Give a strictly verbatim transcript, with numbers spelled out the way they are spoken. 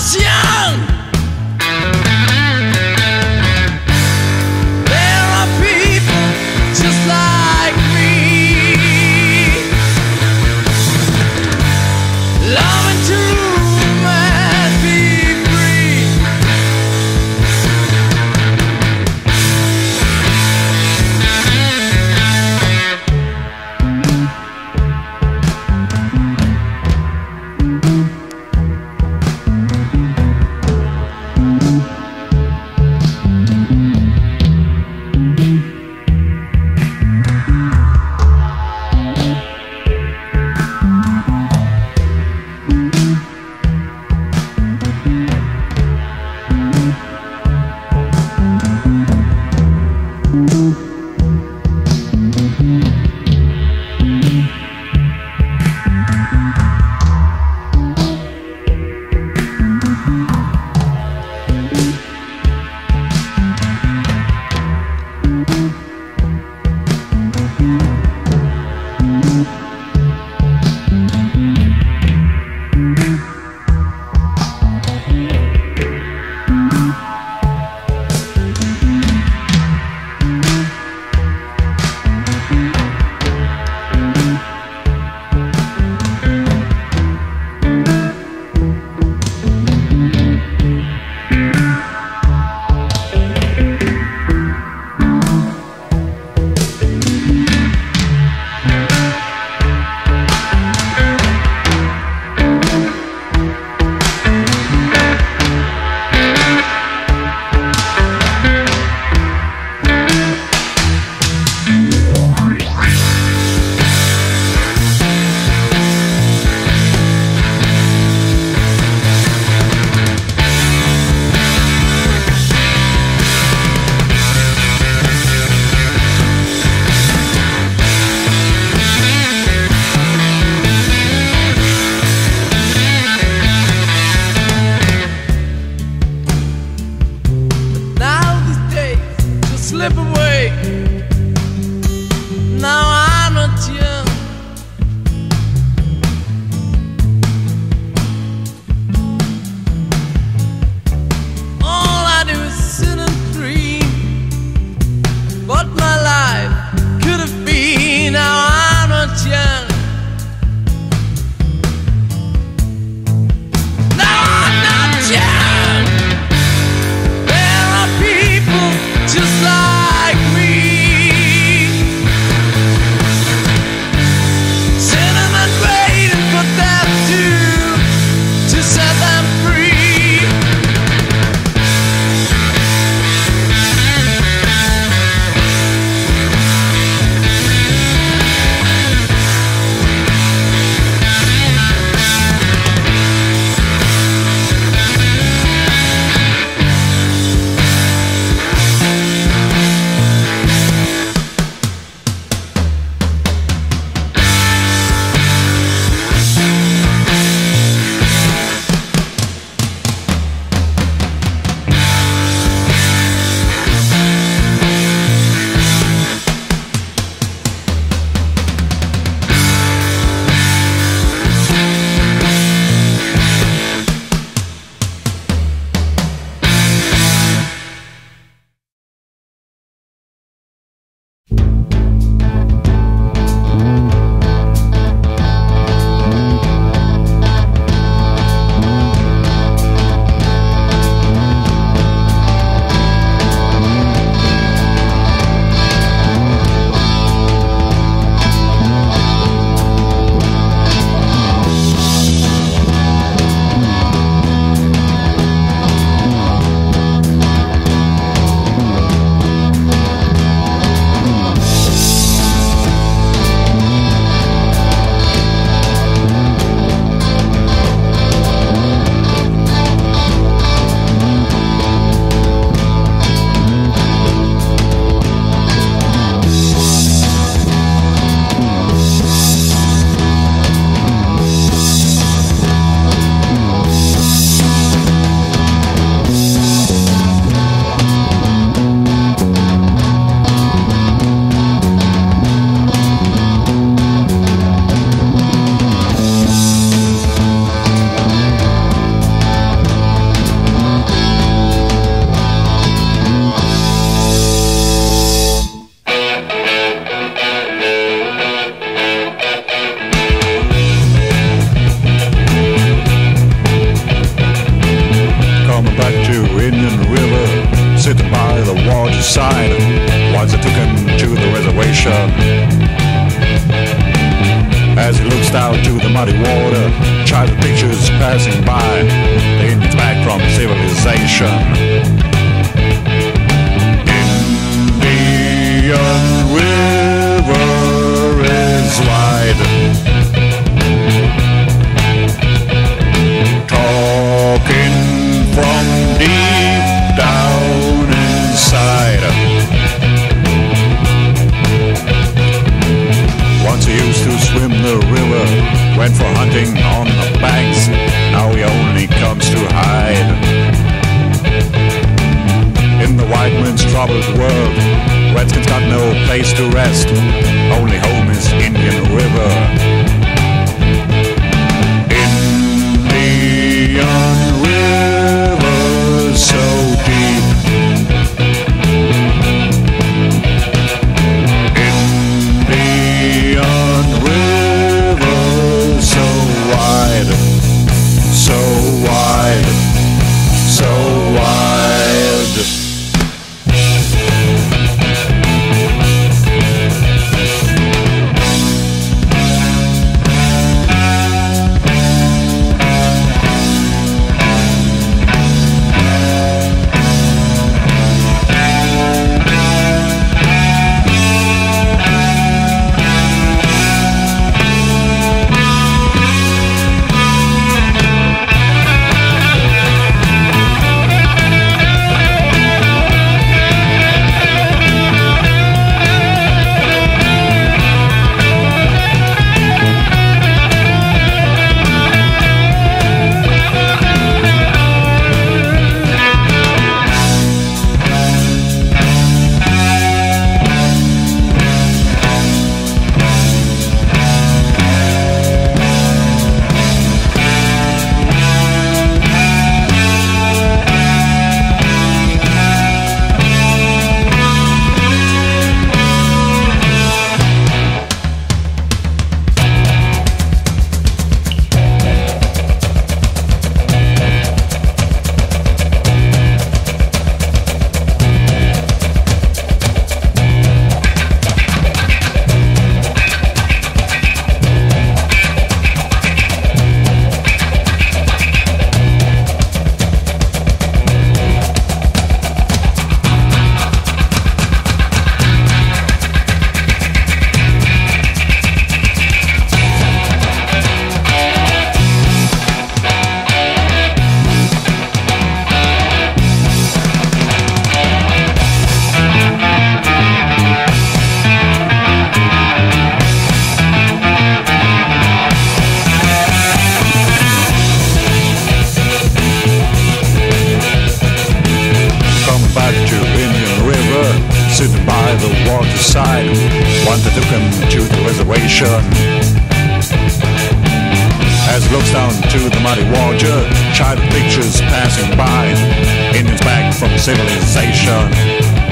was young. There are people just like me, loving to roam and be free. side. Once I took him to the reservation. As he looks down to the muddy water, childhood pictures passing by, the Indians back from civilization. Indian river is wide, talking from deep down inside. Once he used to swim the river, went for hunting on the banks, now he only comes to hide. In the white man's troubled world, Redskins got no place to rest, only home is Indian River. Indian River so deep, Indian River so wide, so wide, so wide. Sitting by the waterside, one that took him to the reservation. As he looks down to the muddy water, childhood pictures passing by, Indians back from civilization.